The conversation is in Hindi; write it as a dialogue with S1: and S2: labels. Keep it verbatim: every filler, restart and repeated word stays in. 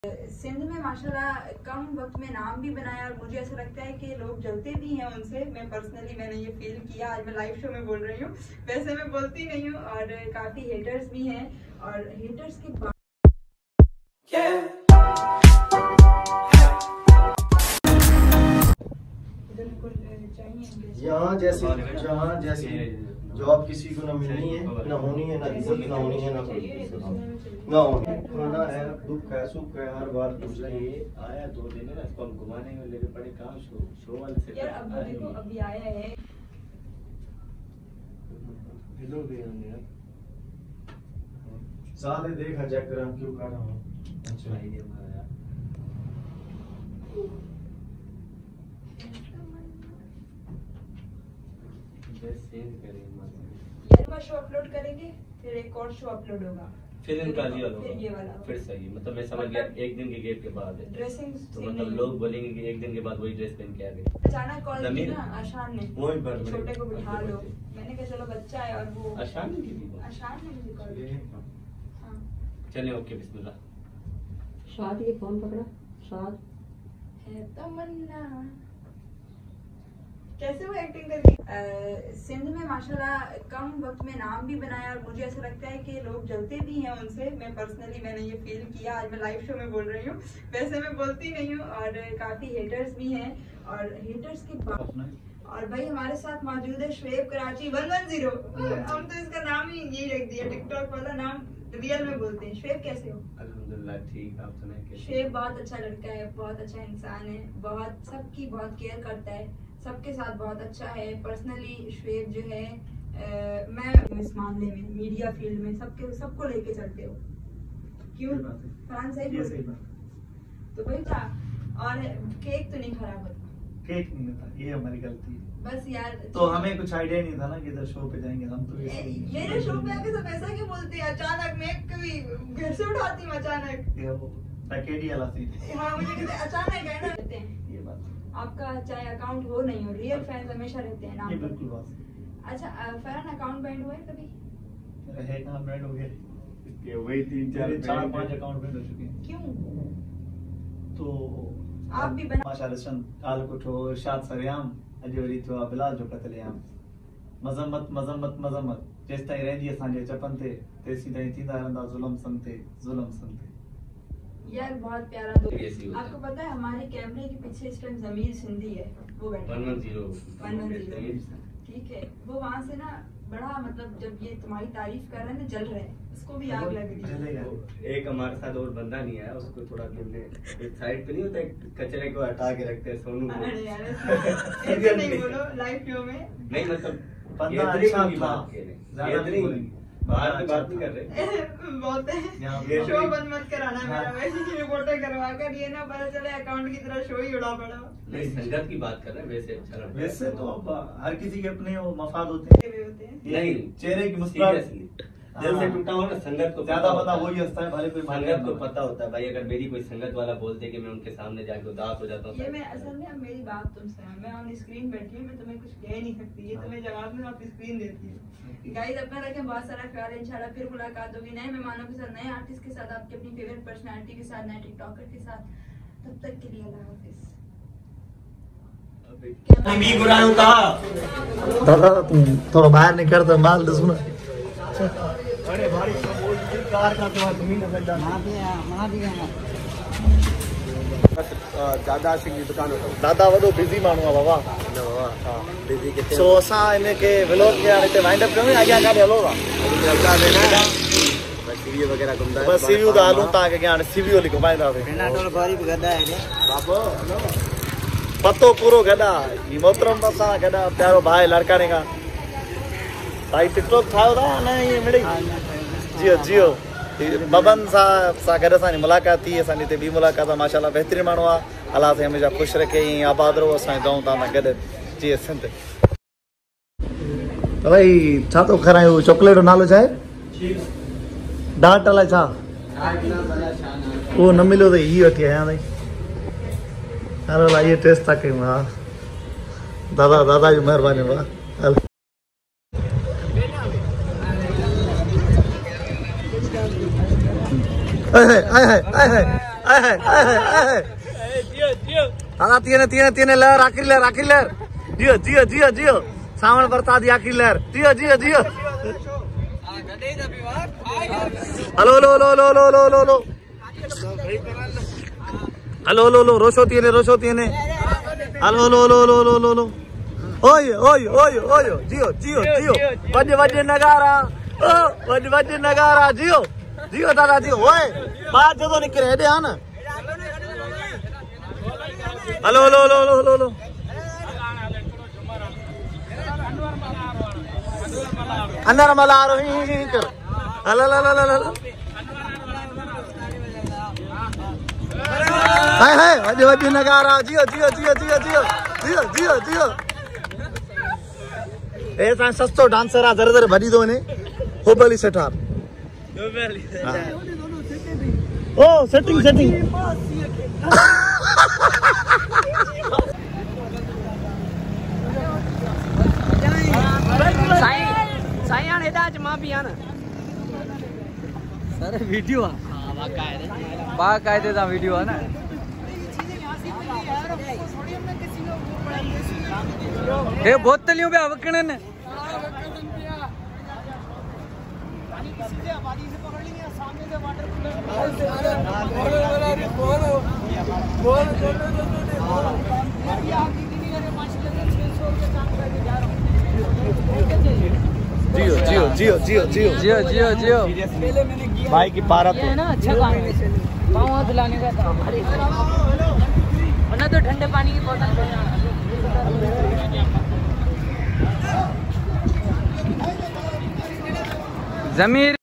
S1: सिंध में माशाल्लाह कम वक्त में नाम भी बनाया और मुझे ऐसा लगता है कि लोग जलते भी हैं उनसे। मैं पर्सनली मैंने ये फील किया। आज मैं लाइव शो में बोल रही हूँ, वैसे मैं बोलती नहीं हूँ, और काफी हेटर्स भी हैं। और हेटर्स के बाद
S2: यहाँ जैसे जहाँ जैसे जॉब किसी को ना मिलनी है, ना होनी है, ना इज्जत ना होनी है, ना कोई ना होनी। खाना है, दुख है, सुख है, हर बार कुछ नहीं
S3: आया दो दिन है ना, इसको हम घुमाने में लेके पड़े कहाँ शो शो वाले से
S1: यार अब देखो अभी आया है
S2: इधर भी हमने साले देखा चेक कर हम क्यों कर रहा हूँ।
S3: अच्छा ये हमारा यार सेव करें
S1: यार का शो अपलोड करेंगे, फिर एक और शो अपलोड होगा,
S3: फिर इनका ये वाला
S1: फिर ये वाला
S3: फिर सही। मतलब मैं समझ गया एक दिन के गैप के बाद है
S1: ड्रेसिंग।
S3: तो मतलब लोग बोलेंगे कि एक दिन के बाद वही ड्रेस पहन के आ गए।
S1: अचानक कॉल की ना आशान ने,
S3: वही पर
S1: छोटे को बिठा लो। मैंने कहा चलो बच्चा है, और वो
S3: आशान ने की थी
S1: आशान ने मुझे कॉल किया। हां
S3: चलिए ओके बिस्मिल्लाह।
S4: शाद ये फोन पकड़ा शाद
S1: है तमन्ना कैसे वो एक्टिंग करती है। सिंध में माशाल्लाह कम वक्त में नाम भी बनाया और मुझे ऐसा लगता है कि लोग जलते भी हैं उनसे। मैं पर्सनली मैंने ये फील किया। आज मैं लाइव शो में बोल रही हूँ, वैसे मैं बोलती नहीं हूँ, और काफी हेटर्स भी हैं। और हेटर्स के बाद और भाई हमारे साथ मौजूद है Shoaib Karachi one one zero. हम तो इसका नाम ही यही रख दिया, टिकटॉक वाला नाम रियल में बोलते हैं। शुएब कैसे हो?
S3: अल्हम्दुलिल्लाह ठीक, आप सुनाएं कैसे?
S1: शुएब बहुत अच्छा लड़का है, बहुत अच्छा इंसान है, बहुत सबकी बहुत केयर करता है, सबके साथ बहुत अच्छा है। पर्सनली शुएब जो है आ, मैं इस मामले में मीडिया फील्ड में सबके सबको लेके चलते हो। क्यों फरहान सही बोल? तो भाई क्या, और केक तो नहीं खराब होता?
S5: केक नहीं था, ये हमारी गलती है।
S1: बस यार
S5: तो हमें कुछ आइडिया नहीं था ना कि इधर शो पे जाएंगे हम तो।
S1: मेरे शो पे आके सब ऐसा क्यों बोलते हैं? अचानक मैं कभी घर से उठाती हूँ अचानक।
S5: ये वो पैकेट वाला सीन।
S1: हाँ मुझे कहते अचानक है ना कहते हैं।
S5: ये बात
S1: आपका चाहे अकाउंट हो नहीं हो, रियल फैंस हमेशा रहते हैं नाम
S5: ये
S1: पर।
S5: बिल्कुल बात
S1: अच्छा फरहान अकाउंट बैंड हुआ है कभी?
S5: है। है कहाँ ब्रांड हो गया?
S3: इसके वही तीन चार
S5: चार पांच अकाउंट बैंड हो चुके हैं।
S1: क्यों?
S5: तो
S1: आप भी बना
S5: माशाल्लाह काल को ठो इरशाद सरियाम अजोरी तो बिलाल जो कतलेआम मजम्मत मजम्मत मजम्मत जेस ताईं रहंदी असांजे चपन ते तेसी ताईं थींदा रहंदा जुल्म संते जुल्म संते।
S1: यार बहुत प्यारा दोस्त। आपको पता है हमारे कैमरे के पीछे इस टाइम जमीर सिंधी है, वो बैठा
S3: one one zero
S1: one one zero ठीक है। वो वहाँ से ना बड़ा मतलब जब ये तुम्हारी तारीफ कर रहे हैं ना जल रहे हैं, उसको भी आग लग रही है।
S3: एक हमारे साथ और बंदा नहीं आया, उसको थोड़ा हमने एक साइड पे नहीं होता कचरे को हटा के रखते हैं सोनू को।
S1: अरे यार ऐसे नहीं बोलो लाइव शो में।
S3: नहीं मतलब
S5: बंदा अच्छा था,
S3: ज्यादा नहीं बोलेंगे, बाहर से बात नहीं कर रहे।
S1: बहुत है शो बंद मत कराना मेरा, वैसे की रिपोर्टर करवा कर ये ना पता चले अकाउंट की तरह शो ही उड़ा पड़ा।
S3: नहीं संगत की बात कर रहे हैं, वैसे अच्छा लगता है।
S5: वैसे तो अब हर किसी के अपने वो मफाद होते हैं।
S3: नहीं
S5: चेहरे की मुस्कुराहट
S3: दिल से टूटा हो ना, संगत को
S5: ज्यादा पता वही हंसता है, भले कोई
S3: संगत को पता होता है भाई। अगर मेरी कोई संगत वाला बोलते कि मैं उनके सामने जाके उदास हो जाता हूँ।
S1: ये मैं असल में अब मेरी बात तुमसे है, मैं ऑन स्क्रीन बैठी हूँ, मैं तुम्हें कुछ कह नहीं सकती, ये तुम्हें जवाब में आप स्क्रीन देती है। गाइस अपना रखें बहुत सारा ख्याल, इंशाल्लाह फिर मुलाकात होगी नए मेहमानों के साथ, नए आर्टिस्ट के साथ, आपकी अपनी फेवरेट पर्सनालिटी के साथ, नए टिकटॉकर के साथ। तब तक के लिए अल्लाह हाफिज।
S5: दादा तुम थोड़ा बाहर निकल तो माल दस ना।
S2: अरे भाई कार का तो तुम ही लगा दादा सिंह जी दुकान होता
S5: दादा वडो बिजी माण्हू आहे बाबा।
S2: हां बिजी के
S5: सो असां इनके व्लॉग के हाणे हिते वाइंड अप कयूं, अॻियां काॾे हलो था?
S2: लगा देना बस सीवी वगैरह घुमदा है।
S5: बस सीवी तो हलूं था कि हाणे सीवी वाली घुमाईंदासीं।
S4: पेनाडोल बारी भी गदा है
S2: बाबो
S5: पतो पूरो गॾा ही मोहतरम असां गॾा प्यारो भाई लड़काने का भाई टिकटॉक ठाहियो था न ये मिड़ी जियो जियो बबन साहब सां गॾु असांजी मुलाक़ात थी। असांजी हिते ॿी मुलाक़ात आहे, माशाल्लाह बहितरीन माण्हू आहे। अलाह साईं हमेशह ख़ुशि रखे ऐं आबाद रहो। असांजे दऊं तव्हां सां गॾु जी सिंध। भाई छा थो खारायूं? चॉकलेट जो नालो छा आहे? डार्ट अलाए छा उहो न मिलियो त हीअ वठी आया ताईं। हलो अलाए इहे टेस्ट था कयूं। हा दादा दादा जी महिरबानी वाह। हल आए हाय आए हाय आए हाय दादा तीन तीन तीन लहर आखिरी लहर आखिरी लहर जियो जियो जियो जियो सावन बरसा दी आखिरी लहर जियो जियो जियो हलो लो लो लो लो लो लो लो हलो लो लो रोशो तीन रोशो तीन हलो लो लो लो लो लो लो ओयो ओयो ओयो ओयो जियो जियो जियो वज वज नगारा ओ वज वज नगारा जियो जियो दादा जियो ओए बात जो निकले हेडे आ ना हलो लो लो लो लो लो अंदर मलारो ही ही कर हला ला ला ला ला हाय हाय वज वज नगारा जियो जियो जियो जियो जियो जियो जियो जियो ए ता सस्तो डांसर आ जरा जरा भरी दो ने होबली सेटार होबली ओ सेटिंग सेटिंग
S4: साईं साईं आने दा आज मां भी आना सर वीडियो हां बाकायदे बाकायदे दा वीडियो है ना ए बोतलियों पे अवकणन
S5: जियो जियो जियो जियो जियो
S4: जियो जियो जियो
S5: भाई की पारा तो
S4: ना अच्छा काम है पाँव हाथ लाने का था वरना तो ठंडे पानी की बोतल जमीर